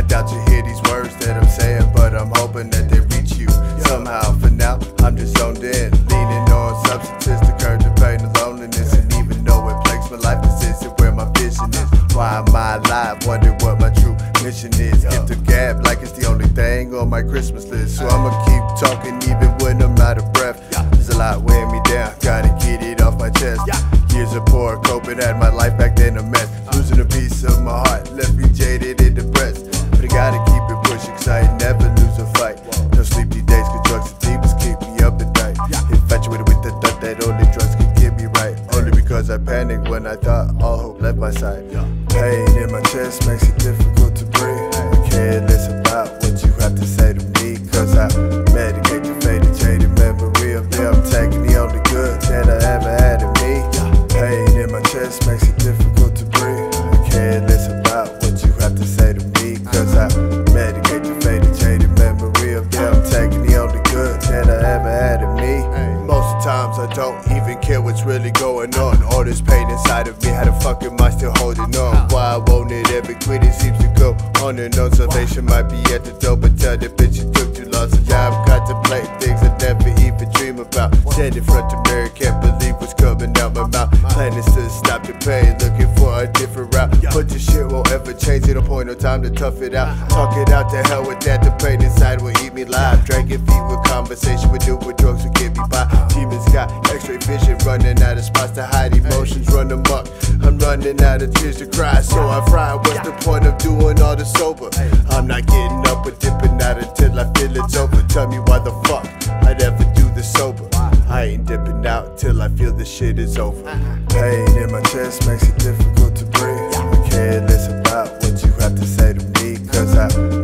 I doubt you hear these words that I'm saying, but I'm hoping that they reach you somehow. For now, I'm just zoned in, leaning on substances to curb the pain and loneliness. And even though it plagues my life, this isn't where my vision is. Why am I alive? Wonder what my true mission is. Get the gab like it's the only thing on my Christmas list. So I'ma keep talking even when I'm out of breath. There's a lot weighing me down, gotta get it off my chest. Years of poor coping, had my life back then a mess. Losing a piece of my heart, left me jaded and depressed. But I gotta keep it pushing, cause I ain't never lose a fight. No sleep these days, cause drugs and demons keep me up at night. Infatuated with the thought that only drugs can get me right. Only because I panicked when I thought all hope left my side. Pain in my chest makes it difficult to breathe. I care less about what you have to say to me, cause I medicate the faded, jaded memory of them taking the only good that I ever had in me. Pain in my chest makes it difficult to breathe. I care less about what you have to say to me, cause I medicate the faded, jaded memory of them taking the only good that I ever had in me. Most of the times I don't even care what's really going on. All this pain inside of me, how the fuck am I still holding on? Why I want it every quit, it seems to go on and on. Salvation might be at the door, but tell that bitch you took too long. So now I'm contemplating things I never even dream about. Stand in front of the mirror, can't believe what's coming out my mouth. Planning to stop the pain, looking for a different route. But this shit won't ever change, it'll point no time to tough it out. Talk it out, to hell with that, the pain inside will eat me live. Dragging feet with conversation, with doing drugs will get me by. Demons got x-ray vision, running out of spots to hide, emotions run amok. I'm running out of tears to cry, so I fry. What's the point of doing all this sober? I'm not getting up or dipping out until I feel it's over. Tell me why the fuck I'd ever do this sober. I ain't dipping out till I feel this shit is over. Pain in my chest makes it difficult to breathe. I care less about what you have to say to me, cause I